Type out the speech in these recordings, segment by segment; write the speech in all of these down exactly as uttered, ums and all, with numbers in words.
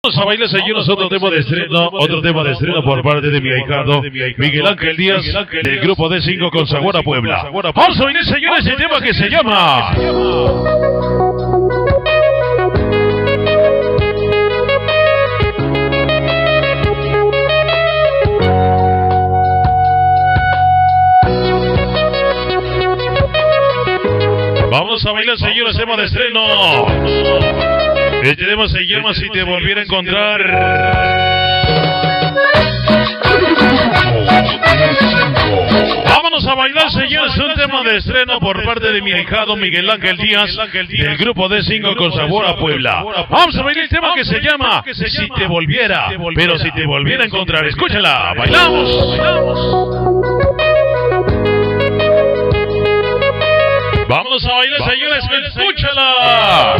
Vamos a bailar, señores, otro tema de estreno, otro tema de estreno por parte de mi ahijado Miguel Ángel Díaz, del grupo D cinco con sabor a Puebla. Vamos a bailar, señores, el tema que se llama... Vamos a bailar, señores, tema de estreno. Este tema se llama Si te volviera a encontrar. Vámonos a bailar, señores, un tema de estreno por parte de mi ahijado Miguel Ángel Díaz, del grupo D cinco con sabor a Puebla. Vamos a bailar el tema que se llama Si te volviera, pero si te volviera a encontrar. Escúchala, bailamos. Vámonos a bailar, señores, escúchala.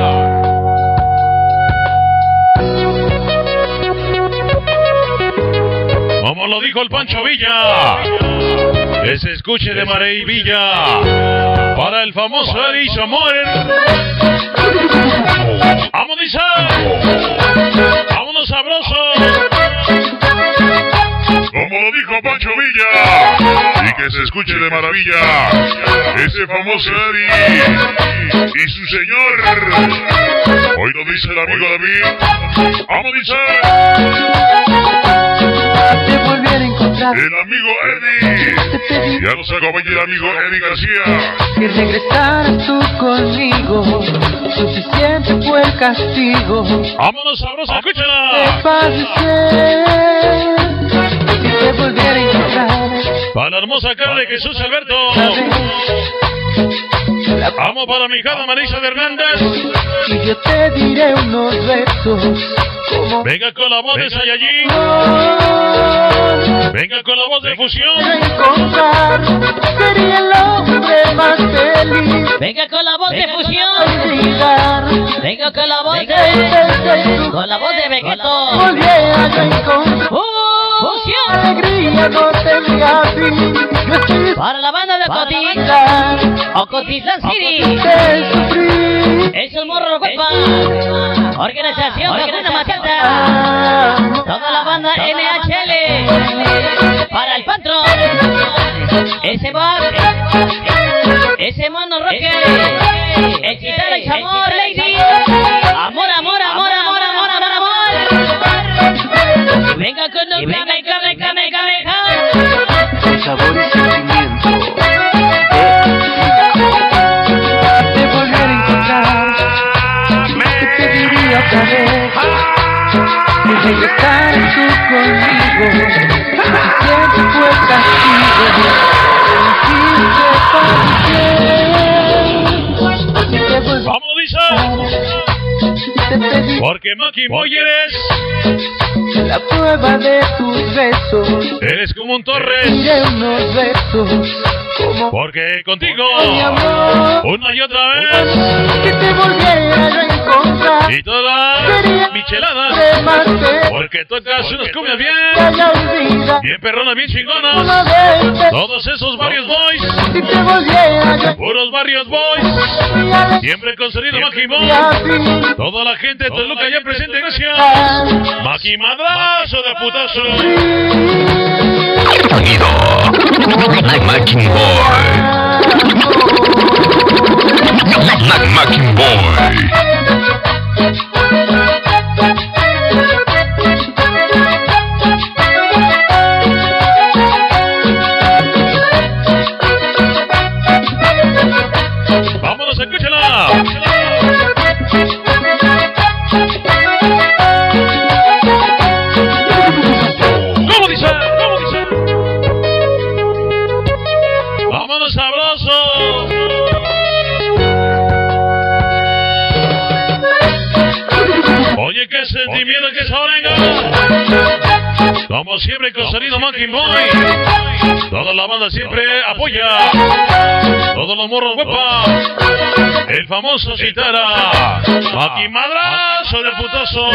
Como lo dijo el Pancho Villa, que se escuche de Marey Villa, para el famoso Eddie Samuel. ¡Vamos, dice! ¡Vámonos sabrosos! Como lo dijo Pancho Villa, y que se escuche de maravilla, ese famoso Eddie y su señor. Hoy lo dice el amigo David. ¡Vamos, dice! El amigo Eddie. Ya nos acompaña el amigo Eddie García. Si regresaras tú conmigo, suficiente fue el castigo. ¡Vámonos sabrosos! ¡Escúchala! Te padecer, si te volviera a encontrar. Para la hermosa cara de Jesús Alberto. Vamos para mi hija Marisa de Hernández. Y yo te diré unos besos. Venga con la voz de Saiyajin. Venga con la voz de Fusión. Encontrar sería el hombre más feliz. Venga con la voz de Fusión. Olvidar. Venga con la voz de... Con la voz de Vegeto. Volviera a encontrar. ¡Uh! ¡Fusión! Alegría no tendría fin. Yo estoy para la banda de Ocotiz. Ocotitlán City. Esos morros huepa. Organización Hakuna Matata. Toda la banda N H L. Para el patrón. Ese Bob. Ese mono rocker. El guitarra y amor, lady. Amor, amor, amor, amor, amor, amor, amor. Venga con los venga, venga, venga, venga, venga. Sabor y sentimiento. Te volver a encontrar. Te pediría otra vez. Que regresaras tú conmigo. Suficiente fue el castigo. Vamos, dice. Porque Maki Boy eres la prueba de tus besos. Eres como un Torres. Unos besos. Porque contigo amor, una y otra vez que te volviera a encontrar. Y todas micheladas. Porque tocas unas cumbias bien. Bien perronas, bien chingonas. Todos esos barrios boys. Si te volviera, puros barrios boys. Siempre con sonido Maki Boy. Toda la gente de Toluca ya presente, gracias. Maki Madrazo de putazo. Sonido Maki Boy. Maki Boy. Vámonos, escúchala. ¿Cómo dice? ¿Cómo dice? Vámonos sabrosos. Oye, qué sentimiento que se como siempre con sonido Maki Boy. Toda la banda siempre apoya. Todos los morros huepa. El famoso Citara. Maki Madrazo de putazo.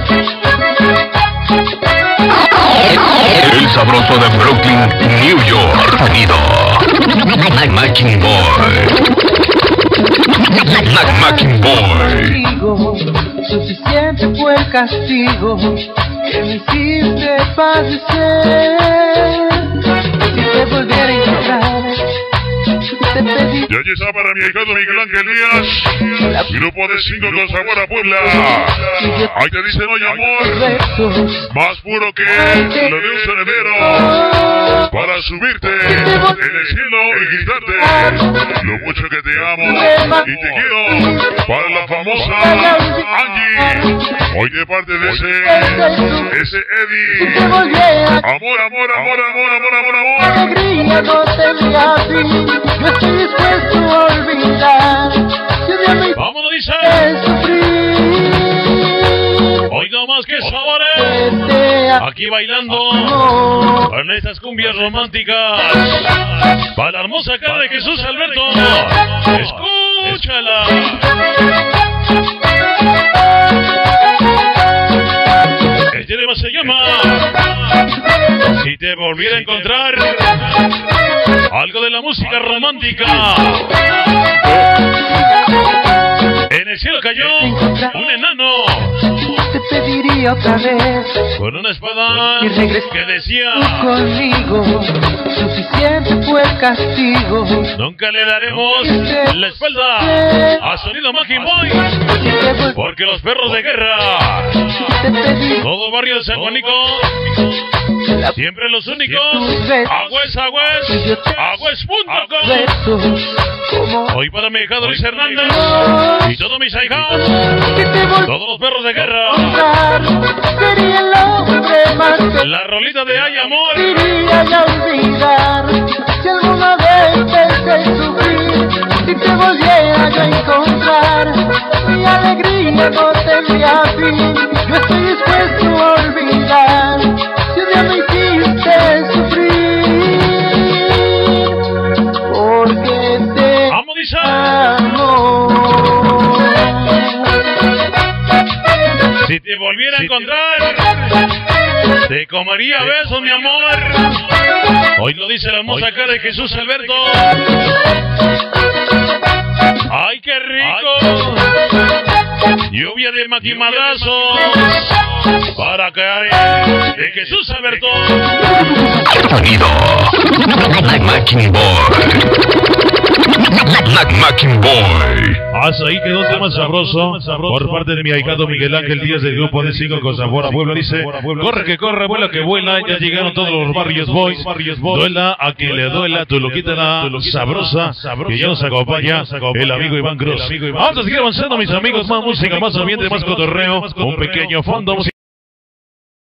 El sabroso de Brooklyn, New York. Sonido Maki Boy. Maki Boy. Suficiente fue el castigo que me hiciste padecer. Si te volviera a encontrar, te pedí. Y allí está para mi hijado Miguel Ángel Díaz, grupo de cinco con sabor a Puebla. Ahí te dicen, oye amor, más puro que lo de un cerebero, para subirte en el cielo y gritarte lo mucho que te amo y te quiero. Para la famosa Angie, hoy de parte de ese, ese Eddie. Amor, amor, amor, amor, amor, amor, amor. Alegría no tendría fin, yo estoy dispuesto a olvidar. Vámonos, dice. Sufrir. Hoy no más que sabores. Aquí bailando con estas cumbias románticas. Para la hermosa cara de Jesús Alberto. Escúchala. Este tema se llama Si te volviera a encontrar. Algo de la música romántica. En el cielo cayó un enano. Te pediría otra vez con una espada que decía conmigo. Suficiente fue el castigo. Nunca le daremos la espalda a Sonido Macking Boy, porque los perros de guerra, todo barrio de San Juanico, siempre los únicos. Agüez, agüez, agüez punto com. Hoy para mi hijado Luis Hernández y todos mis ahijados, todos los perros de guerra. La rolita de Ay Amor. Si alguna vez te hice sufrir, si te volviera yo a encontrar, mi alegría no tendría fin. Yo estoy dispuesto a olvidar. Si un día me hiciste sufrir, porque te amo, dice. amo. Si te volviera a encontrar, te comería besos, mi amor. Hoy lo dice la hermosa cara de Jesús Alberto. ¡Ay, qué rico! Lluvia de matimadrazos para caer de Jesús Alberto. Sonido Macking Boy. Macking Boy. Hasta ahí quedó un tema sabroso por parte de mi ahijado Miguel Ángel Díaz del grupo de cinco con sabor a Puebla. Dice, corre que corre, vuela que vuela. Ya llegaron todos los Barrios Boys. Duela a quien le duela, tu loquita la sabrosa, que ya nos acompaña el amigo Iván Cruz. Vamos a seguir avanzando, mis amigos. Más música, más ambiente, más cotorreo. Un pequeño fondo musical.